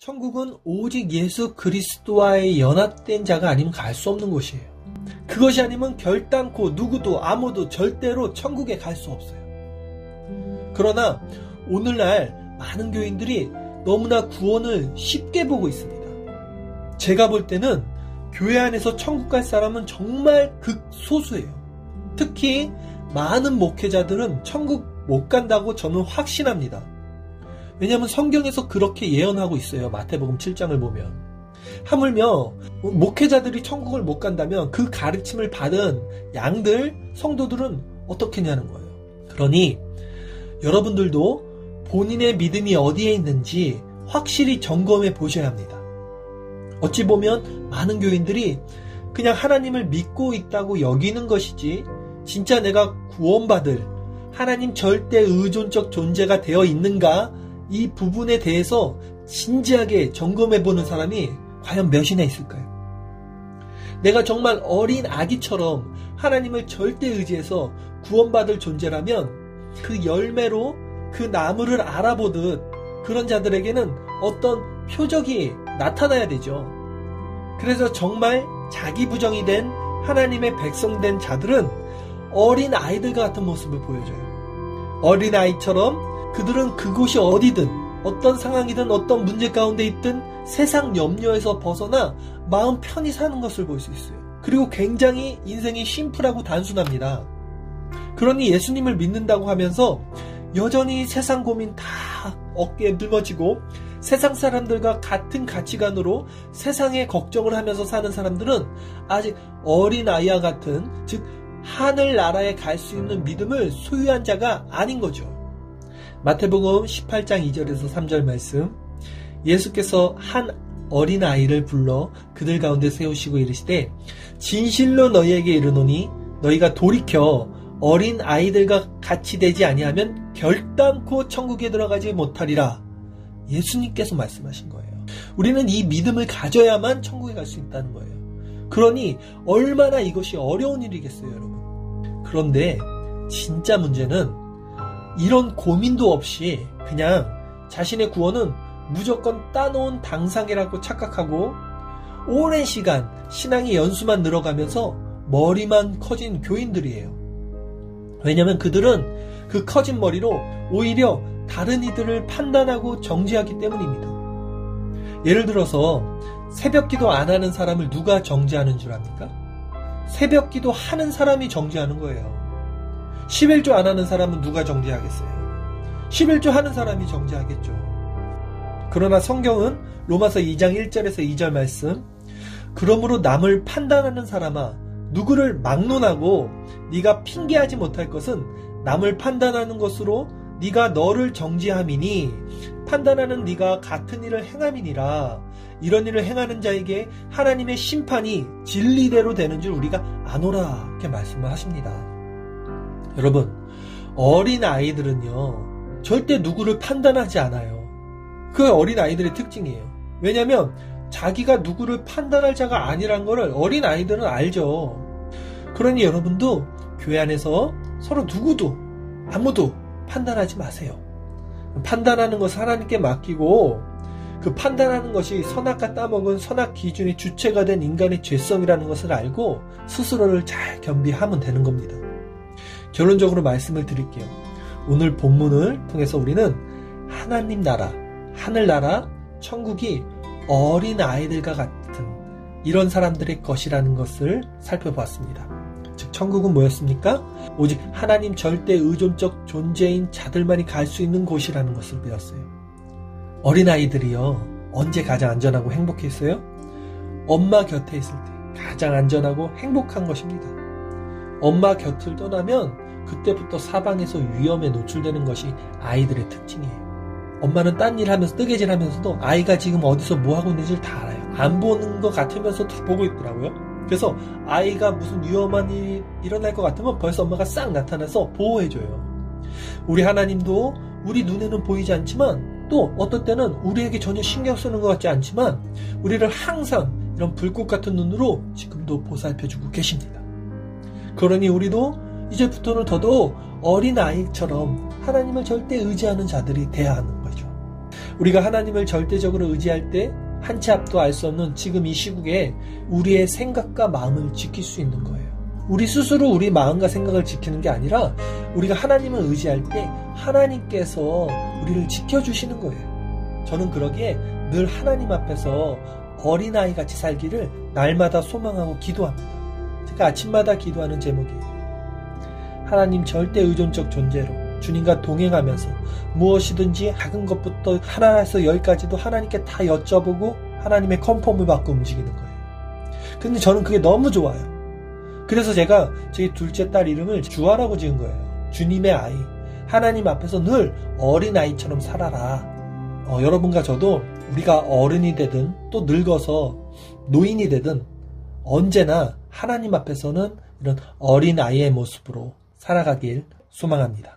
천국은 오직 예수 그리스도와의 연합된 자가 아니면 갈 수 없는 곳이에요. 그것이 아니면 결단코 누구도 아무도 절대로 천국에 갈 수 없어요. 그러나 오늘날 많은 교인들이 너무나 구원을 쉽게 보고 있습니다. 제가 볼 때는 교회 안에서 천국 갈 사람은 정말 극소수예요. 특히 많은 목회자들은 천국 못 간다고 저는 확신합니다. 왜냐하면 성경에서 그렇게 예언하고 있어요. 마태복음 7장을 보면. 하물며 목회자들이 천국을 못 간다면 그 가르침을 받은 양들, 성도들은 어떻겠냐는 거예요. 그러니 여러분들도 본인의 믿음이 어디에 있는지 확실히 점검해 보셔야 합니다. 어찌 보면 많은 교인들이 그냥 하나님을 믿고 있다고 여기는 것이지 진짜 내가 구원받을 하나님 절대 의존적 존재가 되어 있는가, 이 부분에 대해서 진지하게 점검해보는 사람이 과연 몇이나 있을까요? 내가 정말 어린 아기처럼 하나님을 절대 의지해서 구원받을 존재라면 그 열매로 그 나무를 알아보듯 그런 자들에게는 어떤 표적이 나타나야 되죠. 그래서 정말 자기 부정이 된 하나님의 백성된 자들은 어린 아이들과 같은 모습을 보여줘요. 어린 아이처럼 그들은 그곳이 어디든 어떤 상황이든 어떤 문제 가운데 있든 세상 염려에서 벗어나 마음 편히 사는 것을 볼 수 있어요. 그리고 굉장히 인생이 심플하고 단순합니다. 그러니 예수님을 믿는다고 하면서 여전히 세상 고민 다 어깨에 짊어지고 세상 사람들과 같은 가치관으로 세상의 걱정을 하면서 사는 사람들은 아직 어린아이와 같은, 즉 하늘나라에 갈 수 있는 믿음을 소유한 자가 아닌 거죠. 마태복음 18장 2절에서 3절 말씀, 예수께서 한 어린아이를 불러 그들 가운데 세우시고 이르시되 진실로 너희에게 이르노니 너희가 돌이켜 어린 아이들과 같이 되지 아니하면 결단코 천국에 들어가지 못하리라. 예수님께서 말씀하신 거예요. 우리는 이 믿음을 가져야만 천국에 갈 수 있다는 거예요. 그러니 얼마나 이것이 어려운 일이겠어요, 여러분. 그런데 진짜 문제는 이런 고민도 없이 그냥 자신의 구원은 무조건 따놓은 당상이라고 착각하고 오랜 시간 신앙의 연수만 늘어가면서 머리만 커진 교인들이에요. 왜냐하면 그들은 그 커진 머리로 오히려 다른 이들을 판단하고 정죄하기 때문입니다. 예를 들어서 새벽기도 안 하는 사람을 누가 정죄하는 줄 압니까? 새벽기도 하는 사람이 정죄하는 거예요. 11조 안 하는 사람은 누가 정죄하겠어요? 11조 하는 사람이 정죄하겠죠. 그러나 성경은 로마서 2장 1절에서 2절 말씀, 그러므로 남을 판단하는 사람아 누구를 막론하고 네가 핑계하지 못할 것은 남을 판단하는 것으로 네가 너를 정죄함이니 판단하는 네가 같은 일을 행함이니라. 이런 일을 행하는 자에게 하나님의 심판이 진리대로 되는 줄 우리가 아노라. 이렇게 말씀을 하십니다. 여러분, 어린 아이들은요 절대 누구를 판단하지 않아요. 그 어린 아이들의 특징이에요. 왜냐하면 자기가 누구를 판단할 자가 아니란 것을 어린 아이들은 알죠. 그러니 여러분도 교회 안에서 서로 누구도 아무도 판단하지 마세요. 판단하는 것을 하나님께 맡기고 그 판단하는 것이 선악과 따먹은 선악 기준의 주체가 된 인간의 죄성이라는 것을 알고 스스로를 잘 겸비하면 되는 겁니다. 결론적으로 말씀을 드릴게요. 오늘 본문을 통해서 우리는 하나님 나라, 하늘나라, 천국이 어린 아이들과 같은 이런 사람들의 것이라는 것을 살펴보았습니다. 즉 천국은 뭐였습니까? 오직 하나님 절대 의존적 존재인 자들만이 갈 수 있는 곳이라는 것을 배웠어요. 어린아이들이요 언제 가장 안전하고 행복했어요? 엄마 곁에 있을 때 가장 안전하고 행복한 것입니다. 엄마 곁을 떠나면 그때부터 사방에서 위험에 노출되는 것이 아이들의 특징이에요. 엄마는 딴 일 하면서 뜨개질 하면서도 아이가 지금 어디서 뭐 하고 있는지를 다 알아요. 안 보는 것 같으면서 다 보고 있더라고요. 그래서 아이가 무슨 위험한 일이 일어날 것 같으면 벌써 엄마가 싹 나타나서 보호해줘요. 우리 하나님도 우리 눈에는 보이지 않지만 또 어떨 때는 우리에게 전혀 신경 쓰는 것 같지 않지만 우리를 항상 이런 불꽃 같은 눈으로 지금도 보살펴주고 계십니다. 그러니 우리도 이제부터는 더더욱 어린아이처럼 하나님을 절대 의지하는 자들이 돼야 하는 거죠. 우리가 하나님을 절대적으로 의지할 때 한 치 앞도 알 수 없는 지금 이 시국에 우리의 생각과 마음을 지킬 수 있는 거예요. 우리 스스로 우리 마음과 생각을 지키는 게 아니라 우리가 하나님을 의지할 때 하나님께서 우리를 지켜주시는 거예요. 저는 그러기에 늘 하나님 앞에서 어린아이같이 살기를 날마다 소망하고 기도합니다. 제가 아침마다 기도하는 제목이에요. 하나님 절대 의존적 존재로 주님과 동행하면서 무엇이든지 작은 것부터 하나에서 열까지도 하나님께 다 여쭤보고 하나님의 컨펌을 받고 움직이는 거예요. 근데 저는 그게 너무 좋아요. 그래서 제가 제 둘째 딸 이름을 주아라고 지은 거예요. 주님의 아이. 하나님 앞에서 늘 어린아이처럼 살아라. 여러분과 저도 우리가 어른이 되든 또 늙어서 노인이 되든 언제나 하나님 앞에서는 이런 어린아이의 모습으로 살아가길 소망합니다.